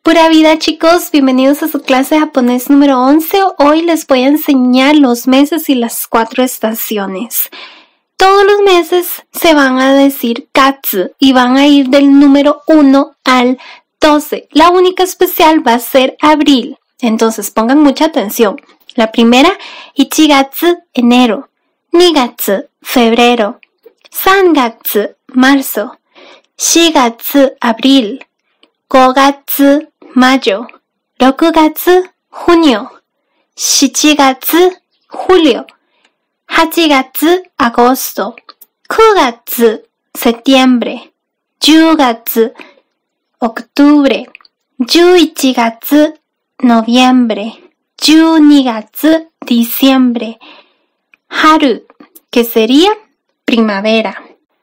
Pura vida, chicos, bienvenidos a su clase de japonés número 11. Hoy les voy a enseñar los meses y las 4 estaciones. Todos los meses se van a decir katsu y van a ir del número 1 al 12. La única especial va a ser abril. Entonces pongan mucha atención. La primera, ichigatsu, enero. Nigatsu, febrero. Sangatsu, marzo. Shigatsu, abril. Gogatsu, mayo. Rokugatsu, junio. Shichigatsu, julio. Hachigatsu, agosto. Kugatsu, septiembre. Yugatsu, octubre. Yuichigatsu, noviembre. Yunigatsu, diciembre. Haru, que sería primavera.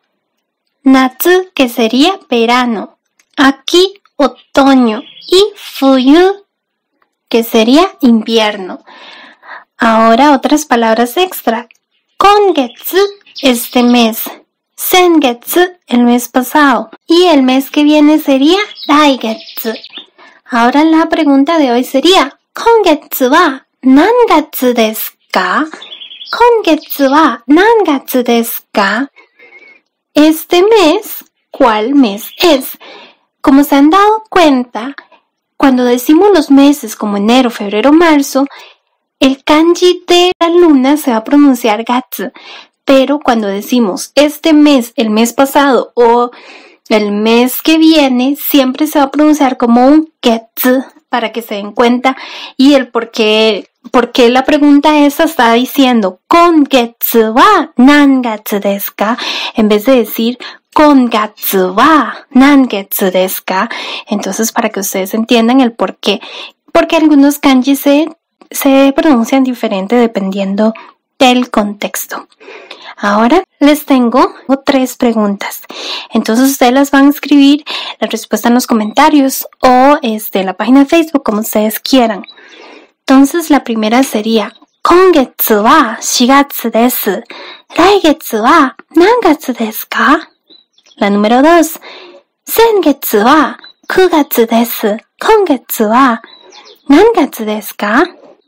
Natsu, que sería verano. Aquí, otoño. Y fuyu, que sería invierno. Ahora otras palabras extra. Kongetsu, este mes. Sengetsu, el mes pasado. Y el mes que viene sería Daigetsu. Ahora la pregunta de hoy sería, Kongetsu wa nangatsu desu ka? Kongetsu wa nangatsu desu ka? Este mes, ¿cuál mes es? Como se han dado cuenta, cuando decimos los meses como enero, febrero, marzo, el kanji de la luna se va a pronunciar gatsu. Pero cuando decimos este mes, el mes pasado o el mes que viene, siempre se va a pronunciar como un getsu para que se den cuenta. Y el por qué la pregunta esa está diciendo kongetsu wa nangatsu desu ka en vez de decir kongatsu wa nangetsu desu ka. Entonces, para que ustedes entiendan el por qué. Porque algunos kanji se pronuncian diferente dependiendo del contexto. Ahora les tengo 3 preguntas. Entonces ustedes las van a escribir la respuesta en los comentarios o en la página de Facebook, como ustedes quieran. Entonces la primera sería Kongetsu wa shigatsu desu. Raigetsu wa nangatsu desu ka? La número 2. Sengetsu wa kugatsu desu. Kongetsu wa nangatsu desu ka?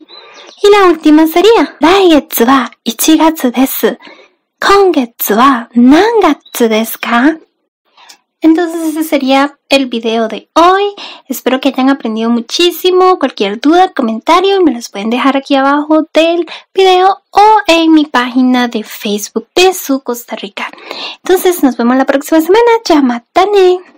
Y la última sería Raigetsu wa ichigatsu desu. Kongetsu wa nangatsu desu ka? Entonces ese sería el video de hoy. Espero que hayan aprendido muchísimo. Cualquier duda, comentario, me los pueden dejar aquí abajo del video o en mi página de Facebook de Su Costa Rica. Entonces nos vemos la próxima semana. Ya matane.